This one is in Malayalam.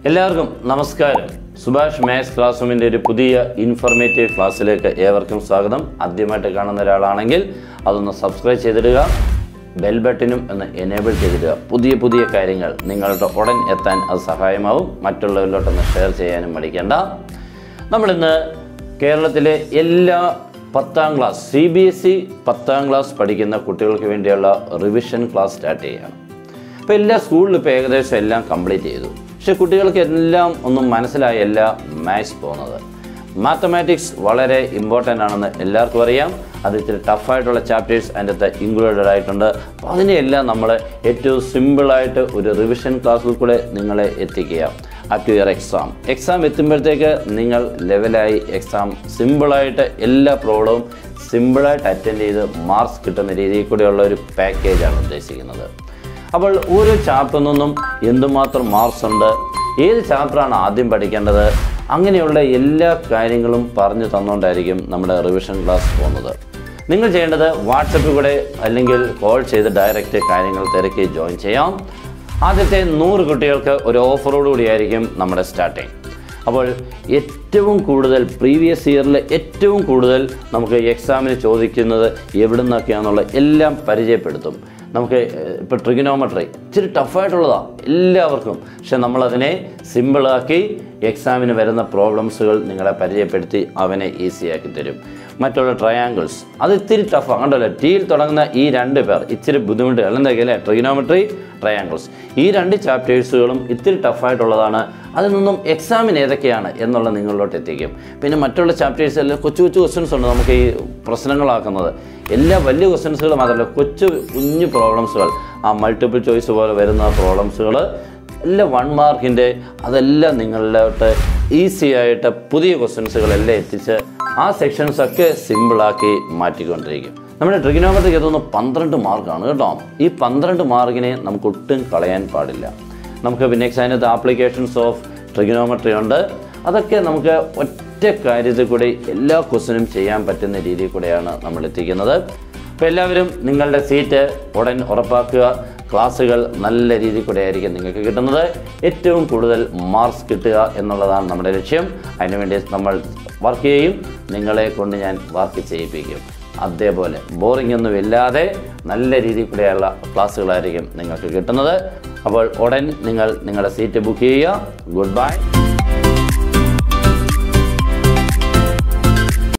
എല്ലാവർക്കും നമസ്കാരം. സുഭാഷ് മാത്സ് ക്ലാസ് റൂമിൻ്റെ ഒരു പുതിയ ഇൻഫോർമേറ്റീവ് ക്ലാസ്സിലേക്ക് ഏവർക്കും സ്വാഗതം. ആദ്യമായിട്ട് കാണുന്ന ഒരാളാണെങ്കിൽ അതൊന്ന് സബ്സ്ക്രൈബ് ചെയ്തിടുക, ബെൽ ബട്ടനും ഒന്ന് എനേബിൾ ചെയ്തിടുക. പുതിയ കാര്യങ്ങൾ നിങ്ങളുടെ ഉടൻ എത്താൻ അത് സഹായമാവും. മറ്റുള്ളവരിലോട്ടൊന്ന് ഷെയർ ചെയ്യാനും മടിക്കേണ്ട. നമ്മളിന്ന് കേരളത്തിലെ എല്ലാ 10ാം ക്ലാസ് CBSE 10ാം ക്ലാസ് പഠിക്കുന്ന കുട്ടികൾക്ക് വേണ്ടിയുള്ള റിവിഷൻ ക്ലാസ് സ്റ്റാർട്ട് ചെയ്യുകയാണ്. അപ്പോൾ എല്ലാ സ്കൂളിലും ഇപ്പോൾ ഏകദേശം എല്ലാം കംപ്ലീറ്റ് ചെയ്തു. പക്ഷേ കുട്ടികൾക്ക് എല്ലാം ഒന്നും മനസ്സിലായല്ല മാത്സ് പോകുന്നത്. മാത്തമാറ്റിക്സ് വളരെ ഇമ്പോർട്ടൻ്റ് ആണെന്ന് എല്ലാവർക്കും അറിയാം. അത് ഇത്തിരി ടഫായിട്ടുള്ള ചാപ്റ്റേഴ്സ് അതിൻ്റെ അകത്ത് ഇൻക്ലൂഡഡ് ആയിട്ടുണ്ട്. അപ്പോൾ അതിനെയെല്ലാം നമ്മൾ ഏറ്റവും സിമ്പിളായിട്ട് ഒരു റിവിഷൻ ക്ലാസ്സിൽ കൂടെ നിങ്ങളെ എത്തിക്കുക അപ് ടു യുവർ എക്സാം എത്തുമ്പോഴത്തേക്ക് നിങ്ങൾ ലെവലായി എക്സാം സിമ്പിളായിട്ട് എല്ലാ പ്രോബ്ലവും സിമ്പിളായിട്ട് അറ്റൻഡ് ചെയ്ത് മാർക്സ് കിട്ടുന്ന രീതിയിൽ കൂടെയുള്ള ഒരു പാക്കേജാണ് ഉദ്ദേശിക്കുന്നത്. അപ്പോൾ ഓരോ ചാപ്റ്ററിൽ നിന്നും എന്തുമാത്രം മാർക്സ് ഉണ്ട്, ഏത് ചാപ്റ്ററാണ് ആദ്യം പഠിക്കേണ്ടത്, അങ്ങനെയുള്ള എല്ലാ കാര്യങ്ങളും പറഞ്ഞു തന്നുകൊണ്ടായിരിക്കും നമ്മുടെ റിവിഷൻ ക്ലാസ് പോകുന്നത്. നിങ്ങൾ ചെയ്യേണ്ടത് വാട്സപ്പിൽ കൂടെ അല്ലെങ്കിൽ കോൾ ചെയ്ത് ഡയറക്റ്റ് കാര്യങ്ങൾ തിരക്കി ജോയിൻ ചെയ്യാം. ആദ്യത്തെ 100 കുട്ടികൾക്ക് ഒരു ഓഫറോടുകൂടിയായിരിക്കും നമ്മുടെ സ്റ്റാർട്ടിങ്. അപ്പോൾ ഏറ്റവും കൂടുതൽ പ്രീവിയസ് ഇയറിൽ ഏറ്റവും കൂടുതൽ നമുക്ക് എക്സാമിന് ചോദിക്കുന്നത് എവിടെ നിന്നൊക്കെയാണെന്നുള്ള എല്ലാം പരിചയപ്പെടുത്തും. നമുക്ക് ഇപ്പോൾ ട്രിഗണോമെട്രി ഇച്ചിരി ടഫായിട്ടുള്ളതാണ് എല്ലാവർക്കും. പക്ഷെ നമ്മളതിനെ സിമ്പിളാക്കി എക്സാമിന് വരുന്ന പ്രോബ്ലംസുകൾ നിങ്ങളെ പരിചയപ്പെടുത്തി അവനെ ഈസിയാക്കി തരും. മറ്റുള്ള ട്രയാങ്കിൾസ് അത് ഇത്തിരി ടഫാണ്. കണ്ടല്ലോ, ടിയിൽ തുടങ്ങുന്ന ഈ 2 പേർ ഇച്ചിരി ബുദ്ധിമുട്ട് എന്തൊക്കെയല്ലേ, ട്രിഗണോമെട്രി, ട്രയാങ്കിൾസ്. ഈ 2 ചാപ്റ്റേഴ്സുകളും ഇത്തിരി ടഫായിട്ടുള്ളതാണ്. അതിൽ നിന്നും എക്സാമിന് ഏതൊക്കെയാണ് എന്നുള്ള നിങ്ങളിലോട്ട് എത്തിക്കും. പിന്നെ മറ്റുള്ള ചാപ്റ്റേഴ്സ് എല്ലാം കൊച്ചു ക്വസ്റ്റ്യൻസ് ഉണ്ട് നമുക്ക് ഈ പ്രശ്നങ്ങളാക്കുന്നത്. എല്ലാ വലിയ ക്വസ്റ്റ്യൻസുകൾ മാത്രമല്ല, കുഞ്ഞു പ്രോബ്ലംസുകൾ, ആ മൾട്ടിപ്പിൾ ചോയ്സ് പോലെ വരുന്ന പ്രോബ്ലംസുകൾ എല്ലാം 1 മാർക്കിൻ്റെ അതെല്ലാം നിങ്ങളിലോട്ട് ഈസി ആയിട്ട് പുതിയ ക്വസ്റ്റ്യൻസുകളെല്ലാം എത്തിച്ച് ആ സെക്ഷൻസൊക്കെ സിമ്പിളാക്കി മാറ്റിക്കൊണ്ടിരിക്കും. നമ്മുടെ ട്രിഗണോമെട്രിക്ക് എത്തുന്ന 12 മാർക്കാണ് കേട്ടോ. ഈ 12 മാർക്കിനെ നമുക്ക് ഒട്ടും കളയാൻ പാടില്ല. നമുക്ക് പിന്നെ അതിനകത്ത് ആപ്ലിക്കേഷൻസ് ഓഫ് ട്രിഗണോമെട്രി ഉണ്ട്. അതൊക്കെ നമുക്ക് ഒറ്റ കാര്യത്തിൽ കൂടി എല്ലാ ക്വസ്റ്റ്യനും ചെയ്യാൻ പറ്റുന്ന രീതിയിൽ കൂടെയാണ് നമ്മൾ എത്തിക്കുന്നത്. അപ്പോൾ എല്ലാവരും നിങ്ങളുടെ സീറ്റ് ഉടൻ ഉറപ്പാക്കുക. ക്ലാസ്സുകൾ നല്ല രീതിയിൽ കൂടെ ആയിരിക്കും നിങ്ങൾക്ക് കിട്ടുന്നത്. ഏറ്റവും കൂടുതൽ മാർക്സ് കിട്ടുക എന്നുള്ളതാണ് നമ്മുടെ ലക്ഷ്യം. അതിനുവേണ്ടി നമ്മൾ വർക്ക് ചെയ്യും. നിങ്ങളെ കൊണ്ട് ഞാൻ വർക്ക് ചെയ്യിപ്പിക്കും. അതേപോലെ ബോറിംഗ് ഒന്നും ഇല്ലാതെ നല്ല രീതിയിൽ കൂടെയുള്ള ക്ലാസ്സുകളായിരിക്കും നിങ്ങൾക്ക് കിട്ടുന്നത്. അപ്പോൾ ഉടൻ നിങ്ങൾ നിങ്ങളുടെ സീറ്റ് ബുക്ക് ചെയ്യുക. Good bye.